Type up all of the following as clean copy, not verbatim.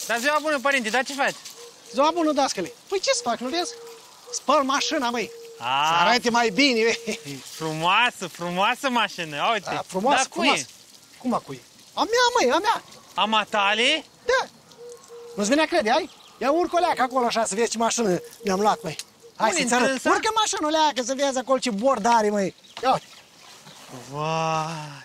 Dar ziua bună, părinte, dar ce faci? Ziua bună, dascăle. Păi ce să fac, nu vezi? Spăl mașina, măi. Să arate mai bine, Frumoasă, frumoasă mașină, uite. Da, frumoasă, dar frumoasă. Cum a cui? A mea, măi, a mea. A matale? Da. Nu-ți venea crede, ai? Ia urcă o leacă acolo așa să vezi ce mașină mi-am luat, măi. Hai să-ți arăt. Urcă mașină o leacă să vezi acolo ce bord are, măi. Ia uite. Vai.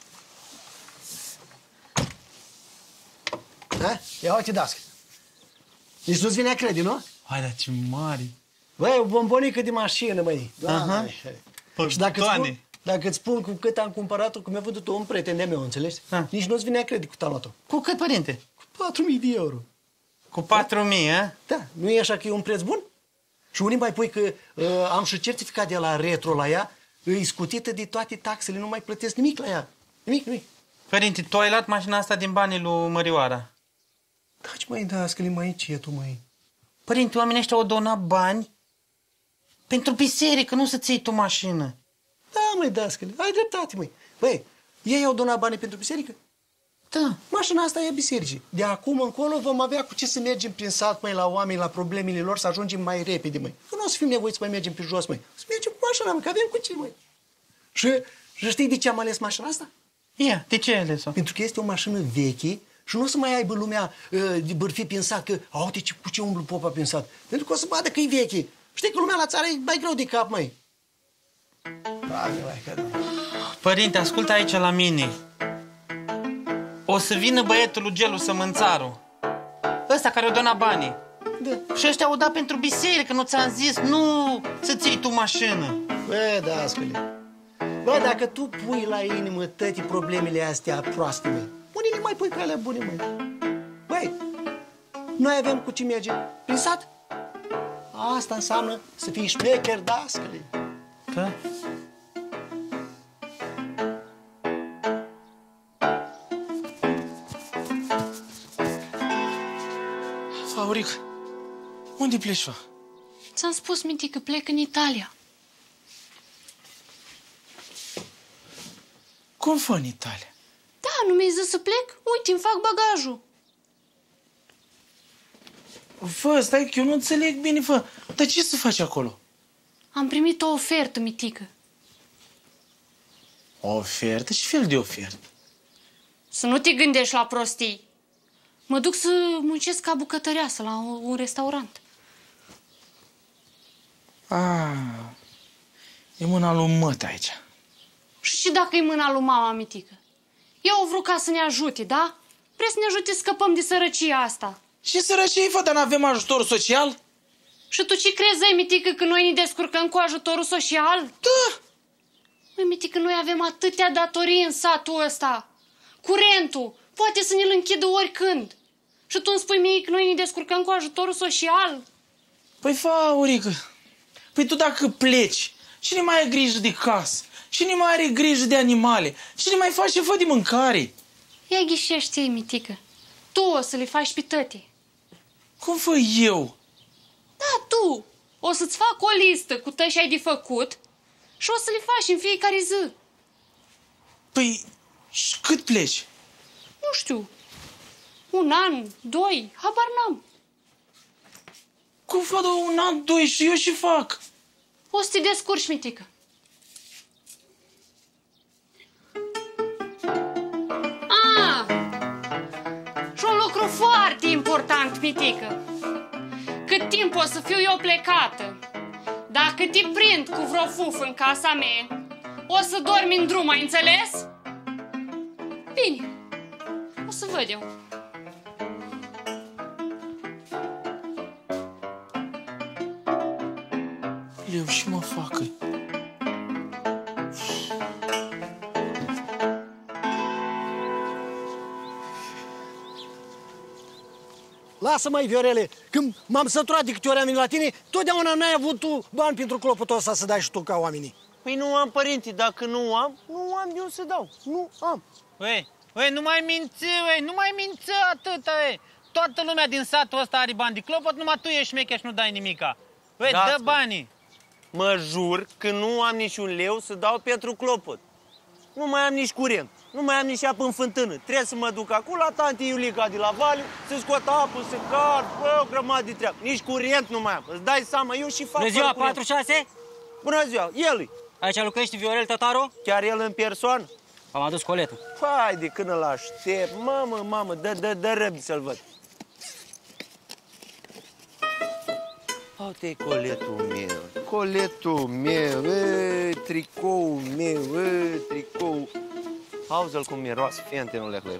Da? Ia uite, dască. Nici nu-ți venea crede, nu? Hai, dar ce mari. Băi, o bombonică de mașină, măi. Aha. Și dacă îți spun cu cât am cumpărat-o, cum mi-a văzut-o un prieten de-a meu, înțelegi? Nici nu-ți venea crede cât am luat-o. Cu cât, părinte? Cu 4.000 de euro. Cu 4.000, a? Da, nu e așa că e un preț bun? Și unii mai pui că am și certificat de la retro la ea, e scutită de toate taxele, nu mai plătesc nimic la ea. Nimic. Părinte, tu ai luat mașina asta din banii lui Mărioara. Taci, măi, dascăle, mai încetul, măi. Părinte, oamenii ăștia au donat bani pentru biserică, nu să-ți iei tu mașină. Da, măi, dascăle, ai dreptate, măi. Băi, ei au donat banii pentru biserică? Da. Mașina asta e bisericii. De acum încolo vom avea cu ce să mergem prin sat, măi, la oameni, la problemele lor, să ajungem mai repede, măi. Că nu o să fim nevoiți să mai mergem pe jos, măi. Să mergem cu mașina, măi, că avem cu ce, măi. Și știi de ce am ales mașina asta? Ia, de ce ai ales-o? Pentru că este o mașină veche și nu o să mai aibă lumea de bârfi prin sat, că, uite cu ce umblu popa prin sat. Pentru că o să vadă că e veche. Știi că lumea la țară e mai greu de cap, măi. Părinte, ascultă aici la mine. O să vină băietul lui Gelu Sămânțaru. Ăsta care o dona banii. Da. Și ăștia au dat pentru biserică, nu ți-am zis, nu să-ți iei tu mașină. Bă, dascăle. Bă, dacă tu pui la inimă toate problemele astea proaste, măi, unii mai pui pe alea bune, măi. Băi, noi avem cu ce merge prin sat. Asta înseamnă să fii șmecher, dascăle. Da? Auric, unde pleci, fa? Ți-am spus, Miti, că plec în Italia. Cum fă în Italia? Da, nu mi-ai zis să plec? Uite, îmi fac bagajul. Fă, stai că eu nu înțeleg bine, fă. Dar ce să faci acolo? Am primit o ofertă, Mitică. O ofertă? Ce fel de ofertă? Să nu te gândești la prostii. Mă duc să muncesc ca bucătăreasă la un restaurant. E mâna lui mătă aici. Și dacă e mâna lui mama, Mitică? Eu o vreau ca să ne ajute, da? Vrei să ne ajute să scăpăm de sărăcia asta. Ce sărăcie, fă, dar n-avem ajutor social? Și tu ce crezi, Mitică, că noi ne descurcăm cu ajutorul social? Da! Măi, Mitică, noi avem atâtea datorii în satul ăsta. Curentul poate să ne-l închidă oricând. Și tu îmi spui mie că noi ne descurcăm cu ajutorul social? Păi, fă, Aurică, păi tu dacă pleci, cine mai are grijă de casă? Cine mai are grijă de animale? Cine mai face, fă, de mâncare? Ia ghișește-i, Mitică. Tu o să le faci pe tăte. Cum fă eu? Da, tu. O să-ți fac o listă cu tăi ai de făcut și o să le faci în fiecare zi. Păi, și cât pleci? Nu știu. 1 an, 2, habar n-am. Cum fă, de 1 an, 2 și eu și fac? O să te descurci, Mitică. Și un lucru foarte important, Mitică. Cât timp o să fiu eu plecată, dacă te prind cu vreo fuf în casa mea, o să dormi în drum, ai înțeles? Bine, o să văd eu. Eu și mă facă. Lasă, măi, Viorele, când m-am săturat de câte ori am venit la tine, totdeauna n-ai avut tu bani pentru clopotul ăsta să dai și tu ca oamenii. Păi nu am, părinte, dacă nu am de unde să dau. Nu am. Ui, nu mai minți, nu mai minți atâta, Toată lumea din satul ăsta are bani de clopot, numai tu ești șmecher și nu dai nimica. Dă banii. Mă jur că nu am niciun leu să dau pentru clopot. Nu mai am nici curent. Nu mai am nici apă în fântână. Trebuie să mă duc acolo la tanti Iulica de la Vale, să scot apă, să car, bă, o grămadă de treabă. Nici curent nu mai am. Îți dai seama, eu și fac. Bună ziua, curent. 46? Bună ziua, el-i. Aici lucrește Viorel Tătaru? Chiar el în persoană? Am adus coletul. Hai de când îl aștept. Mamă, dă răbdi să-l văd. Uite-i coletul meu. Coletul meu, tricoul meu, tricou. Auzi-l cum miroase fentenul la el.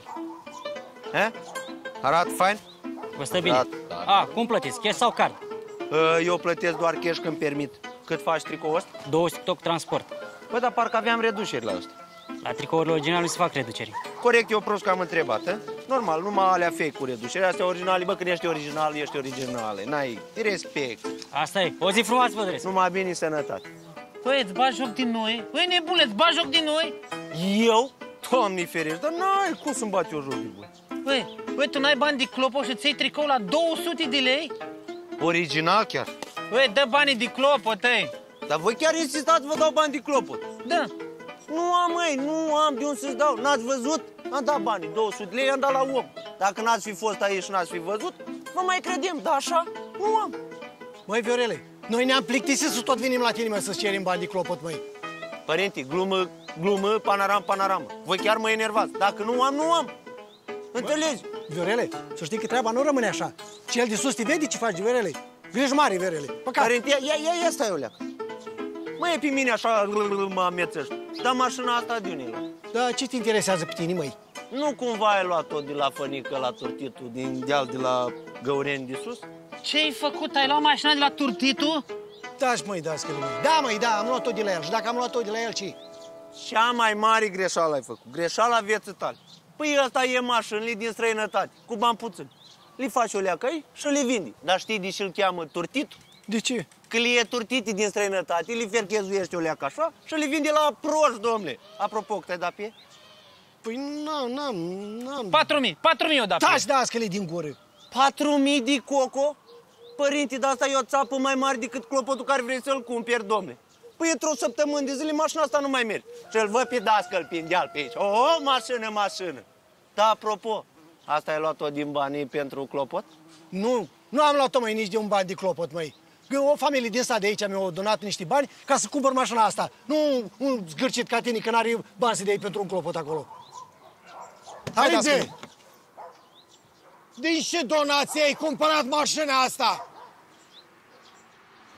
Arată fain? Vă stă bine. A, cum plătiți? Cash sau card? Eu plătesc doar cash când permit. Cât faci tricoul ăsta? 200 toc transport. Bă, dar parcă aveam reduceri la ăsta. La tricourile originale nu se fac reduceri. Corect, eu prost că am întrebat, a? Normal, numai alea fake cu reduceri. Astea originale, bă, când ești original, ești originale. N-ai respect. Asta e. O zi frumoasă vă doresc. Numai bine, sănătate. Băi, îți bagi joc din noi? Băi, nebule, îți bagi joc din noi? Eu? Doamne ferești, dar n-ai cum să-mi bati eu joc de voi. Băi, tu n-ai bani de clopot și îți iei tricou la 200 de lei? Original chiar. Băi, dă banii de clopot, ei. Dar voi chiar insistați, vă dau bani de clopot. Da. Nu am, măi, nu am de unde să-ți dau. N-ați văzut? Am dat banii, 200 de lei, am dat la om. Dacă n-ați fi fost aici și n-ați fi văzut, vă mai credem, dar așa nu am. Măi, Viorele, noi ne-am plictisit să tot venim la tine, mă, să-ți cerim bani de clopot, măi. Părinte, glumă, panoramă. Voi chiar mă enervați. Dacă nu am, nu am. Înțelegi? Viorele, să știi că treaba nu rămâne așa. Cel de sus te vede ce faci, Viorele. Griji mare, Viorele. Păcat. Părinte, ia stai, Iuleac. Mă, e pe mine așa, mă amețești. Dar mașina asta de unde? Da, ce te interesează pe tine, măi? Nu cumva ai luat-o de la Fănică la Turtitul, din deal de la Găureni de sus? Ce-ai făcut? Ai luat mașina de la Turtitu? Da-și, măi, dascăle, măi. Da, măi, da, am luat-o de la el. Și dacă am luat-o de la el, ce? Cea mai mare greșeală ai făcut. Greșeala vieții tale. Păi ăsta e mașinile din străinătate, cu bani puțini. Le faci o leacăi și le vindi. Dar știi de ce îl cheamă Turtitul? De ce? Că le e turtite din străinătate, le ferchezuiește o leacă așa și le vinde la proști, domnule. Apropo, că te-ai dat pe? Păi n-am. 4.000 o dat. Taci, dascăle, din gură. 4.000 de coco? Părinte, dar asta e o țapă mai mare decât clopotul care vrei să-l cumperi, domnule. Păi într-o săptămână de zile mașina asta nu mai merge. Și îl văd pe dascăl pe deal pe aici. O, mașină. Da, apropo, asta ai luat-o din banii pentru clopot? Nu am luat-o, măi, nici de un bani de clopot, măi. O familie din asta de aici mi-a donat niște bani ca să cumpăr mașina asta. Nu un zgârcit ca tine, că n-are bani să dai pentru un clopot acolo. Hai, Din ce donație ai cumpărat mașina asta?